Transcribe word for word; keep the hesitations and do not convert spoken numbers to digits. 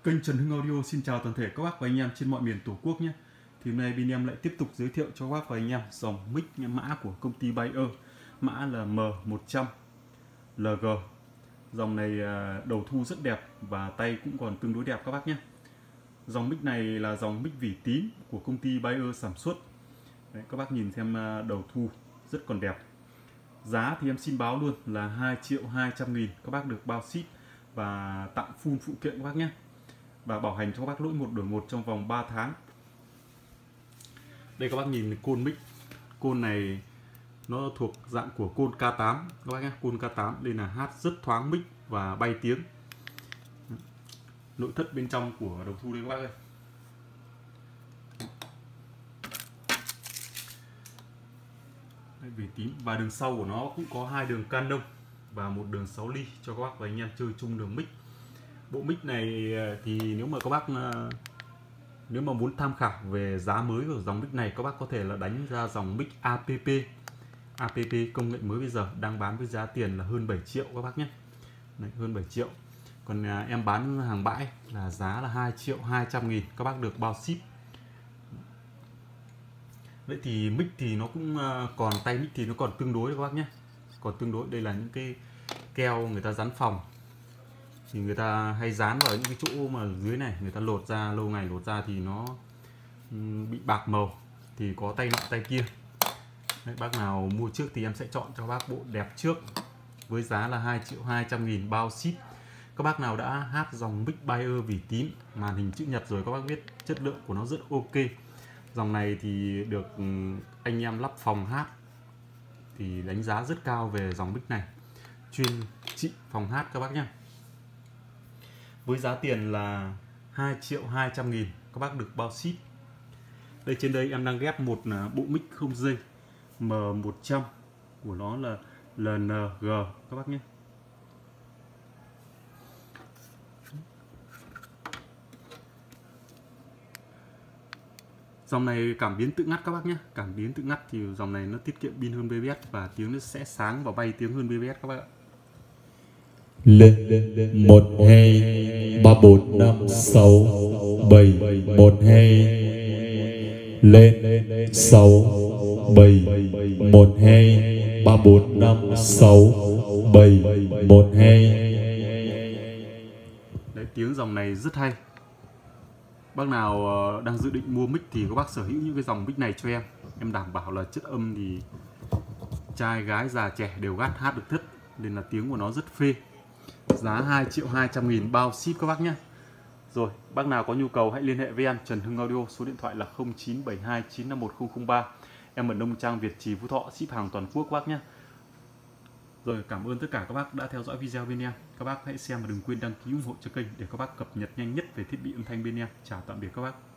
Kênh Trần Hưng Audio xin chào toàn thể các bác và anh em trên mọi miền Tổ quốc nhé. Thì hôm nay bên em lại tiếp tục giới thiệu cho các bác và anh em dòng mic mã của công ty Bayer, mã là M một trăm L G. Dòng này đầu thu rất đẹp và tay cũng còn tương đối đẹp các bác nhé. Dòng mic này là dòng mic vỉ tím của công ty Bayer sản xuất. Đấy, các bác nhìn xem đầu thu rất còn đẹp. Giá thì em xin báo luôn là hai triệu hai trăm nghìn, các bác được bao ship và tặng full phụ kiện các bác nhé. Và bảo hành cho các bác lỗi một đổi một trong vòng ba tháng. Đây các bác nhìn côn mic. Côn này nó thuộc dạng của côn K tám các bác nhé. Côn K tám đây là hát rất thoáng mic và bay tiếng. Nội thất bên trong của đầu thu đây các bác ơi. Đây, vỉ tím và đường sau của nó cũng có hai đường Canon và một đường sáu ly cho các bác và anh em chơi chung đường mic. Bộ mic này thì nếu mà các bác nếu mà muốn tham khảo về giá mới của dòng mic này, các bác có thể là đánh ra dòng mic a pê pê. a pê pê công nghệ mới bây giờ đang bán với giá tiền là hơn bảy triệu các bác nhé. Đấy, hơn bảy triệu. Còn em bán hàng bãi là giá là hai triệu hai trăm nghìn, các bác được bao ship. Vậy thì mic thì nó cũng còn tay mic thì nó còn tương đối các bác nhé. Còn tương đối, đây là những cái keo người ta dán phòng. Thì người ta hay dán vào những cái chỗ mà dưới này, người ta lột ra, lâu ngày lột ra thì nó bị bạc màu, thì có tay nọ tay kia. Đấy, bác nào mua trước thì em sẽ chọn cho bác bộ đẹp trước với giá là hai triệu hai trăm nghìn bao ship. Các bác nào đã hát dòng mic Bayer vỉ tím màn hình chữ nhật rồi, các bác biết chất lượng của nó rất ok. Dòng này thì được anh em lắp phòng hát thì đánh giá rất cao về dòng mic này, chuyên trị phòng hát các bác nhé. Với giá tiền là hai triệu hai trăm nghìn, các bác được bao ship. Đây, trên đây em đang ghép một bộ mic không dây M một trăm của nó là L N G các bác nhé. Dòng này cảm biến tự ngắt các bác nhé. Cảm biến tự ngắt thì dòng này nó tiết kiệm pin hơn bê bê ét và tiếng nó sẽ sáng và bay tiếng hơn bê bê ét các bác ạ. Lên một hai ba bốn năm sáu bảy một hai, lên sáu bảy một hai ba bốn năm sáu bảy một hai. Đấy, tiếng dòng này rất hay. Bác nào đang dự định mua mic thì các bác sở hữu những cái dòng mic này cho em. Em đảm bảo là chất âm thì trai gái già trẻ đều gắt hát được thất, nên là tiếng của nó rất phê. Giá hai triệu hai trăm nghìn bao ship các bác nhé. Rồi, bác nào có nhu cầu hãy liên hệ với em Trần Hưng Audio, số điện thoại là không chín bảy hai chín năm một không không ba. Em ở Nông Trang Việt Trì, Phú Thọ, ship hàng toàn quốc các bác nhé. Rồi, cảm ơn tất cả các bác đã theo dõi video bên em. Các bác hãy xem và đừng quên đăng ký ủng hộ cho kênh để các bác cập nhật nhanh nhất về thiết bị âm thanh bên em. Chào tạm biệt các bác.